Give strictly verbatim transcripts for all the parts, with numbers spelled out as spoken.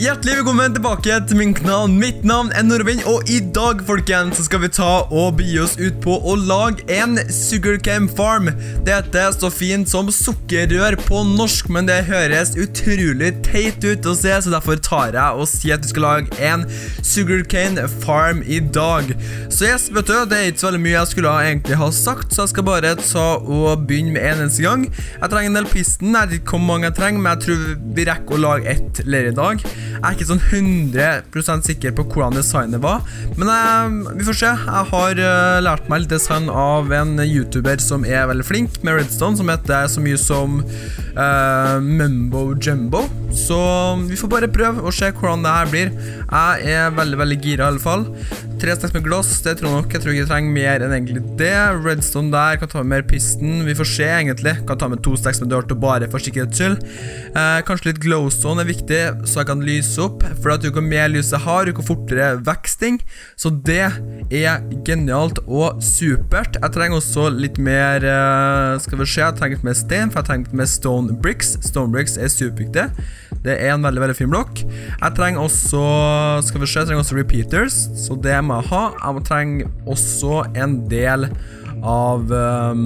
Hjertelig velkommen tilbake til min kanal. Mitt navn er Norvin, og i dag, folkens, så skal vi ta og begi oss ut på å lage en sugarcane farm. Det heter så fint som sukkerrør på norsk, men det høres utrolig teit ut å se, så derfor tar jeg og sier at vi skal lage en sugarcane farm i dag. Så yes, vet du, det er ikke så veldig mye jeg skulle egentlig ha sagt, så jeg skal bare ta og begynne med en eneste gang. Jeg trenger en del pisten, jeg vet ikke hvor mange jeg trenger, men jeg tror vi rekker å lage ett ler i dag. Jeg er ikke sånn hundre prosent sikker på hvordan designet var, men jeg, vi får se. Jeg har uh, lært meg litt design av en YouTuber som er veldig flink med Redstone, som heter så mye som uh, Mumbo Jumbo. Så vi får bare prøve og se hvordan det her blir. Jeg er veldig, veldig gira i alle fall. Tre steks med glass, det tror jeg nok. Jeg tror ikke jeg trenger mer enn egentlig det. Redstone der, kan ta med mer pisten. Vi får se egentlig. Kan ta med to steks med dirt og bare for sikkerhets skyld. Eh, kanskje litt glowstone er viktig, så jeg kan lyse opp. For at jo mer lys jeg har, jo fortere veksting. Så det er genialt og supert. Jeg trenger også litt mer, uh, skal vi se, jeg trenger litt mer stein, for jeg trenger litt mer stone bricks. Stone bricks er superviktig. Det er en veldig, veldig fin blokk. Jeg trenger også, skal vi se, jeg trenger også repeaters, så det må jeg ha. Jeg trenger også en del av... Um,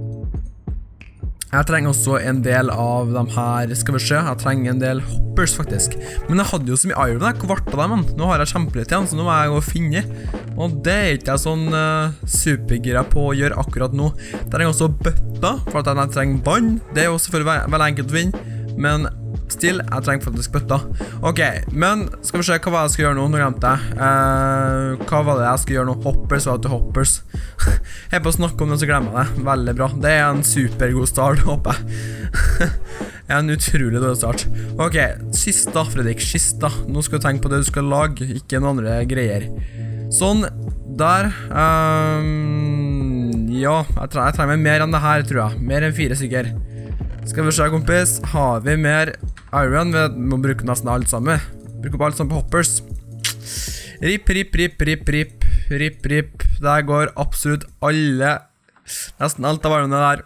Jeg trenger også en del av de her, skal vi se, jeg trenger en del hoppers faktisk. Men jeg hadde jo så mye iron, jeg kvarta dem, man. Nå har jeg kjempelitt igjen, så nå må jeg gå og finne. Og det er ikke jeg sånn uh, supergira på å gjøre akkurat nå. Jeg trenger også bøtta, for at jeg trenger vann. Det er jo selvfølgelig ve veldig enkelt å vinne, men still, jeg trenger faktisk bøtta. Ok, men skal vi se hva var det jeg skal gjøre nå, nå glemte jeg. Uh, hva var det jeg skal gjøre nå? Hoppers, hva er det hoppers? Jeg er på å snakke om det, så glemmer jeg det. Veldig bra. Det er en supergod start, håper jeg. En utrolig dårlig start. Ok, kista, Fredrik, kista. Nå skal du tenke på det du skal lage, ikke noen andre greier. Sånn, der. Um, ja, jeg, tre jeg trenger mer enn det her, tror jeg. Mer enn fire stykker. Skal vi se, kompis. Har vi mer iron? Vi må bruke nesten alt sammen. Bruke opp alt sammen på hoppers. Rip, rip, rip, rip, rip. Rip, rip. Der går absolutt alle. Nesten alt av varene der.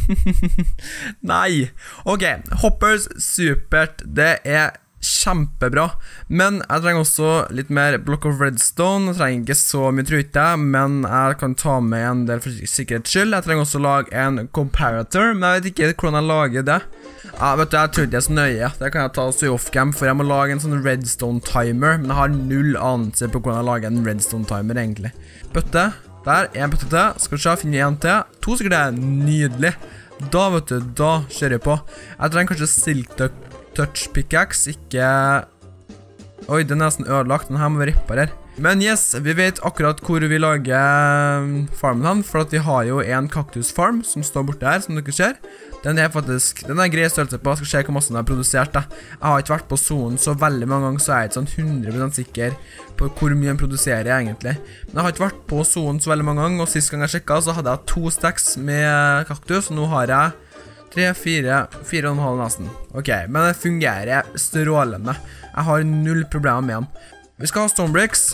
Nei. Ok, hoppers, supert. Det er kjempebra. Men jeg trenger også litt mer block of redstone. Jeg trenger ikke så mye, tror ikke jeg, men jeg kan ta med en del for sikkerhets skyld. Jeg trenger også lage en comparator, men jeg vet ikke hvordan jeg lager det. Ja, vet du, jeg tror ikke det er så nøye. Det kan jeg ta oss i off-cam, for jeg må lage en sånn redstone timer, men jeg har null anelse på hvordan jeg lager en redstone timer egentlig. Bøtte, der, en bøtte til. Skal vi se, finne en til. To sikkert det er nydelig. Da, vet du, da kjører jeg på. Jeg trenger kanskje silk touch pickaxe, ikke... Oi, den er nesten ødelagt, den her må vi reparere. Men yes, vi vet akkurat hvor vi lager farmen han, for at vi har jo en kaktusfarm som står borte her, som dere ser. Den er faktisk, den er grei størrelse på, jeg skal se hvor masse den har produsert da. Jeg har ikke vært på zonen så veldig mange ganger, så jeg er ikke sånn hundre prosent sikker på hvor mye den produserer egentlig. Men jeg har ikke vært på zonen så veldig mange ganger, og sist gang jeg sjekket så hadde jeg to stacks med kaktus, og nå har jeg tre, fire, fire og en halv nesten. Ok, men det fungerer strålende. Jeg har null problemer med den. Vi skal ha stone bricks,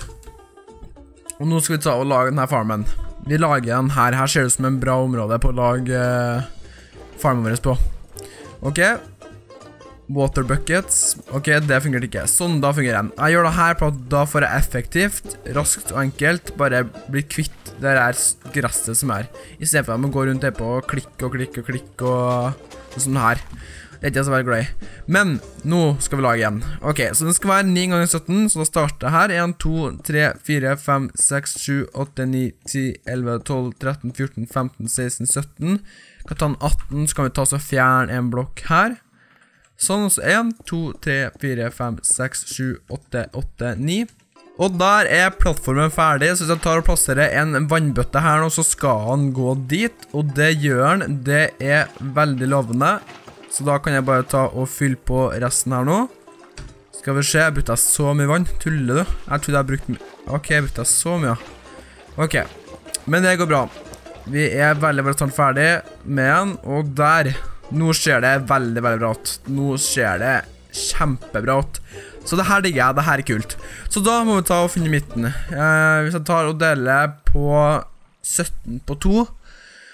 og nå skal vi ta og lage denne farmen. Vi lager den her, her ser det ut som en bra område på å lage uh, farmen vår på. Ok, water buckets, ok, det fungerer ikke. Sånn, da fungerer den. Jeg gjør det her på at da får jeg effektivt, raskt og enkelt, bare bli kvitt det er gresset som er. I stedet for at man går rundt her på og klikke og klikke og klikke og sånn her. Det er ikke så veldig glad i. Men nå skal vi lage igjen. Ok, så den skal være ni ganger sytten, så da starter jeg her. en, to, tre, fire, fem, seks, sju, åtte, ni, ti, elleve, tolv, tretten, fjorten, femten, seksten, sytten. Kan ta den atten, så kan vi ta så fjerne en blokk her. Sånn, så en, to, tre, fire, fem, seks, sju, åtte, åtte, ni. Og der er plattformen ferdig, så hvis jeg tar og plasserer en vannbøtte her nå, så skal han gå dit. Og det gjør han, det er veldig lovende. Så da kan jeg bare ta og fylle på resten her nå. Skal vi se, jeg brukte så mye vann. Tuller du? Jeg trodde jeg brukte mye. Ok, jeg brukte så mye. Ok, men det går bra. Vi er veldig, veldig snart ferdig med den. Og der, nå ser det veldig, veldig bra ut. Nå ser det kjempebra ut. Så det her digger jeg, det her er kult. Så da må vi ta og finne midten. Eh, hvis jeg tar og deler på sytten på to.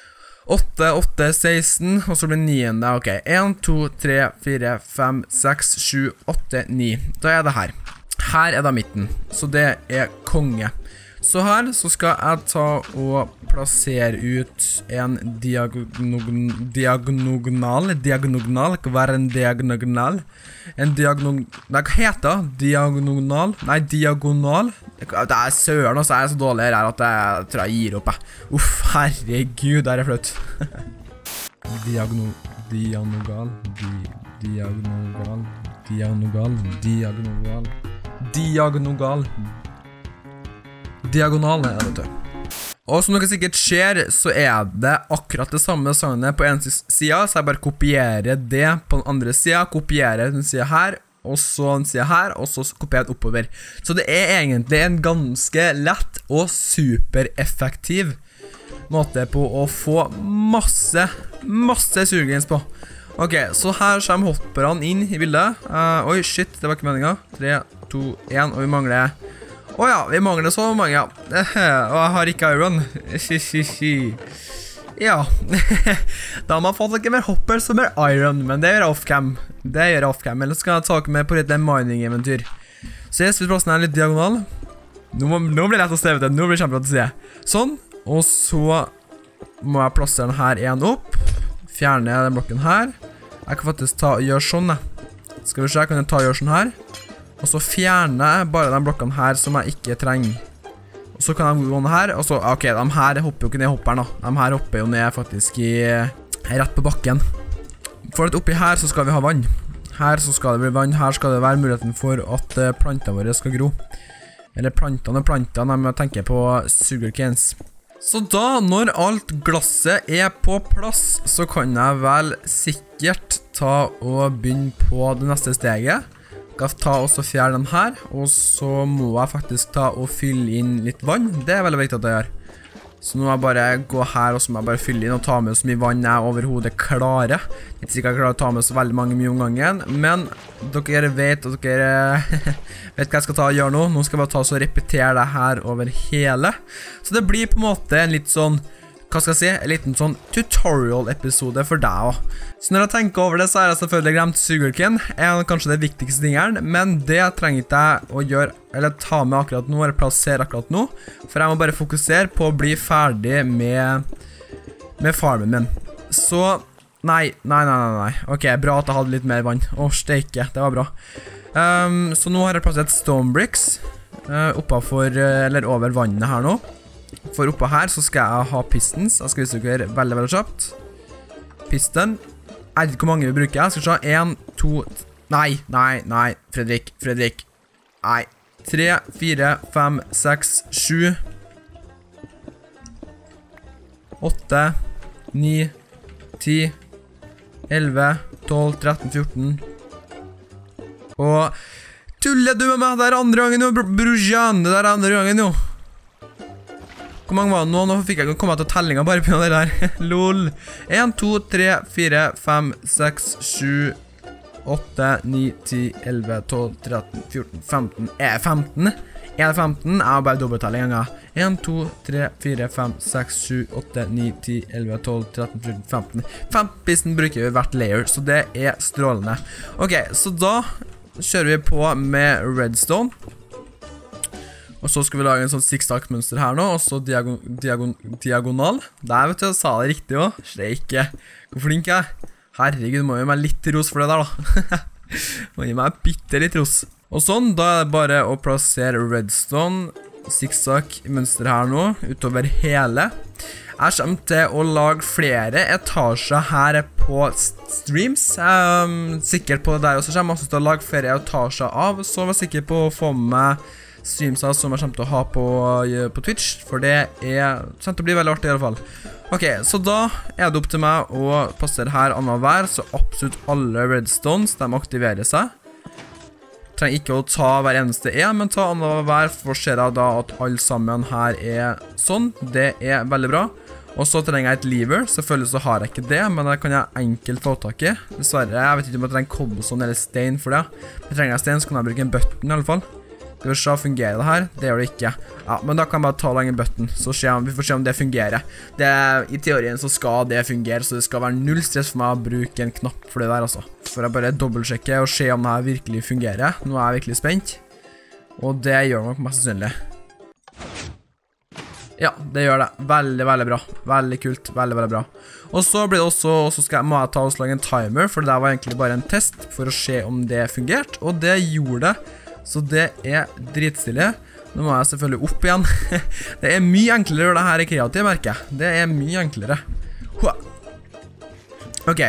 åtte, åtte, seksten, og så blir niende, ok. en, to, tre, fire, fem, seks, sju, åtte, ni. Da er det her. Her er det midten, så det er konge. Så her så skal jeg ta og plassere ut en diagonal, diagonal, diagonal, hva er en diagonal? En diagonal, nei, hva heter det? Diagonal? Nei, diagonal. Det er søren, og så er jeg så dårlig her at jeg tror jeg gir opp, jeg. Uff, herregud, der er flaut. Diagonal, diagonal, di, diagonal, diagonal, diagonal, diagonal. Diagonal er det, vet du. Og som dere sikkert ser, så er det akkurat det samme sannet på en side, så jeg bare kopierer det på den andre siden, kopierer den siden her, og så den siden her, og så kopierer jeg oppover. Så det er egentlig en ganske lett og supereffektiv måte på å få masse, masse surgains på. Ok, så her kommer hopperne inn i bildet. Uh, oi, shit, det var ikke meningen. tre, to, en, og vi mangler... Åja, vi mangler så mange, ja. Og jeg har ikke iron. Ja. Da har man fått ikke mer hopper som er iron, men det gjør off-cam. Det gjør off-cam, eller skal jeg ta med på litt mining-eventyr. Så jeg synes plassen er litt diagonal. Nå, nå blir det lett å se, vet du. Nå blir det kjempelett å se. Sånn, og så må jeg plassere den her igjen opp. Fjerne den blokken her. Jeg kan faktisk ta og gjøre sånn, jeg. Skal vi se, jeg kan ta og gjøre sånn her. Og så fjerner jeg bare de blokkene her som jeg ikke trenger. Og så kan de gå ned her, og så, ok, de her hopper jo ikke ned i hopperen da. De her hopper jo ned faktisk i, rett på bakken. For at oppi her så skal vi ha vann. Her så skal det bli vann, her skal det være muligheten for at plantene våre skal gro. Eller plantene og plantene, jeg tenker på sugarcanes. Så da, når alt glasset er på plass, så kan jeg vel sikkert ta og begynne på det neste steget. Jeg skal ta og så fjerne den her, og så må jeg faktisk ta og fylle inn litt vann. Det er veldig viktig at jeg gjør. Så nå må jeg bare gå her, og så må jeg bare fylle inn og ta med så mye vann jeg overhodet klarer. Jeg vet ikke jeg klarer å ta med så veldig mange mye om gangen, men dere vet at dere vet hva jeg skal ta og gjøre nå. Nå skal jeg bare ta og repetere det her over hele. Så det blir på en måte en litt sånn, hva skal jeg si, en liten sånn tutorial-episode for deg også. Så når jeg tenker over det, så har jeg selvfølgelig glemt sugarcane. Er kanskje det viktigste tingene, men det trenger ikke jeg å gjøre, eller ta med akkurat nå, eller plassere akkurat nå. For jeg må bare fokusere på å bli ferdig med, med farmen min. Så, nei, nei, nei, nei, nei. Ok, bra at jeg hadde litt mer vann. Åh, steike, det var bra. Um, så nå har jeg plassert stone bricks, uh, oppafor, eller over vannet her nå. For oppå her så skal jeg ha pistons. Jeg skal vise dere veldig, veldig kjapt. Piston. Jeg vet ikke hvor mange vi bruker. Jeg skal se en, to... Nei, nei, nei. Fredrik, Fredrik. Nei. tre, fire, fem, seks, sju. åtte, ni, ti, elleve, tolv, tretten, fjorten. Og... Tuller du med meg der andre gangen jo, brorsan. Det der andre gangen jo. Hvor mange var det nå? Nå fikk jeg komme til tellinga bare på det der. Lol. en, to, tre, fire, fem, seks, sju, åtte, ni, ti, elleve, tolv, tretten, fjorten, femten. Er jeg femten? Er jeg femten? Jeg har bare dobbelttelling en gang. en, to, tre, fire, fem, seks, sju, åtte, ni, ti, elleve, tolv, tretten, fjorten, femten. femten pisten bruker vi hvert layer, så det er strålende. Ok, så da kjører vi på med redstone. Og så skal vi lage en sånn zigzag-mønster her nå, og så diagon, diagon, diagonal. Der vet du, jeg sa det riktig også. Sleike. Hvor flink jeg er. Herregud, må gi meg litt ros for det der da. Må gi meg bitte litt ros. Og sånn, da er det bare å plassere redstone, zigzag-mønster her nå, utover hele. Jeg kommer til å lage flere etasjer her på streams. Um, sikkert på det der også kommer jeg også til å lage flere etasjer av, så jeg var sikker på å få med streamsa som jeg kommer til å ha på, på Twitch, for det er kommer til å bli veldig artig i alle fall. Ok, så da er det opp til meg å plassere her annet hver, så absolutt alle redstones, de aktiverer seg. Trenger ikke å ta hver eneste en, men ta annet hver, for ser jeg da at alle sammen her er sånn. Det er veldig bra. Og så trenger jeg et lever, selvfølgelig så har jeg ikke det, men det kan jeg enkelt få tak i. Dessverre, jeg vet ikke om jeg trenger cobblestone eller stein for det. Men trenger jeg stein, så kan jeg bruke en button i alle fall. Skal vi se, fungerer det her? Det gjør det ikke. Ja, men da kan jeg bare ta lenge button, så se om, vi får se om det fungerer. Det, I teorien så skal det fungere, så det skal være null stress for meg å bruke en knapp for det der, altså. For jeg bare dobbeltsjekke og se om det her virkelig fungerer. Nå er jeg virkelig spent. Og det gjør nok mest sannsynlig. Ja, det gjør det. Veldig, veldig bra. Veldig kult. Veldig, veldig bra. Og så blir det også, så skal jeg, må jeg ta og lage en timer, for det der var egentlig bare en test for å se om det fungerte, og det gjorde det. Så det er dritstille. Nå må jeg selvfølgelig opp igjen. Det er mye enklere å gjøre det her i kreativ, merker jeg. Det er mye enklere. Ok.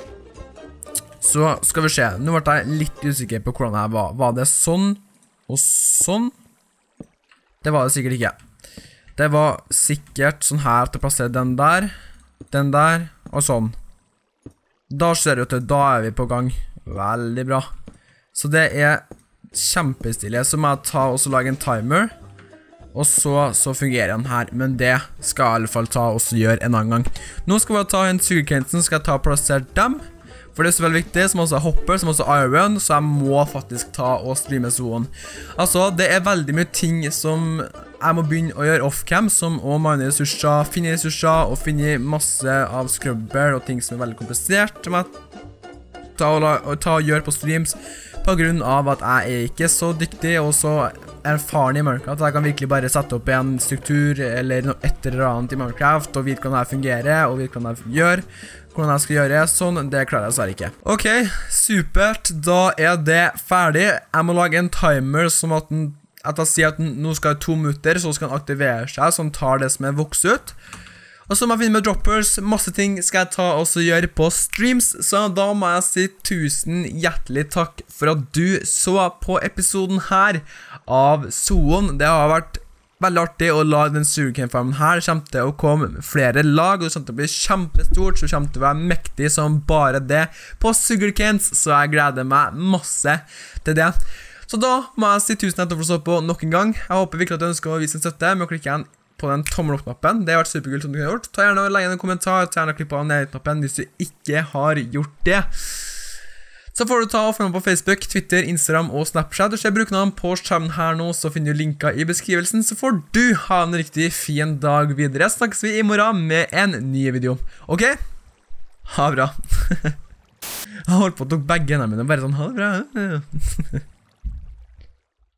Så skal vi se. Nå ble jeg litt usikker på hvordan jeg var. Var det sånn og sånn? Det var det sikkert ikke. Det var sikkert sånn her til å plassere den der, den der og sånn. Da ser det ut til, da er vi på gang. Veldig bra. Så det er kjempestilig, så må jeg ta og så lage en timer, og så, så fungerer den her, men det skal jeg i alle fall ta og så gjøre en annen gang. Nå skal vi ta en sugarcane'sen, skal jeg ta og plassere dem, for det er så veldig viktig, som også er hopper, som også er iron, så jeg må faktisk ta og streame zonen. Altså, det er veldig mye ting som jeg må begynne å gjøre off-cam, som å mine ressurser, finne ressurser, og finne masse av scrubber og ting som er veldig komplisert, som jeg ta og, la, og ta og gjøre på streams, på grunn av at jeg er ikke så dyktig og så erfaren i Minecraft, at jeg kan virkelig bare sette opp en struktur eller noe et eller annet i Minecraft, og vite hvordan det fungerer, og vite hvordan det gjør, hvordan jeg skal gjøre sånn, det klarer jeg dessverre ikke. Ok, supert, da er det ferdig. Jeg må lage en timer som at den, at jeg sier at den nå skal ha to minutter, så skal den aktivere seg, som tar det som er vokst ut. Og så må jeg finne med droppers, masse ting skal jeg ta og så gjøre på streams, så da må jeg si tusen hjertelig takk for at du så på episoden her av Zoon. Det har vært veldig artig å lage den sugarcane-farmen her. Det kommer til å komme flere lag, og det kommer til å bli kjempestort, så det kommer til å være mektig som bare det på sugarcanes, så jeg gleder meg masse til det. Så da må jeg si tusen hjertelig for å så på nok en gang. Jeg håper virkelig at du ønsker å vise en støtte med å klikke igjen på den tommel opp-knappen. Det har vært superkult som du har gjort. Ta gjerne og legge en kommentar, ta gjerne og klipp på ned-knappen hvis du ikke har gjort det. Så får du ta og følge meg på Facebook, Twitter, Instagram og Snapchat. Du ser brukernavn på skjermen her nå, så finner du linker i beskrivelsen, så får du ha en riktig fin dag videre. Så snakkes vi i morgen med en ny video. Ok? Ha det bra. Jeg har holdt på å tok begge hendene mine, bare sånn, ha det bra.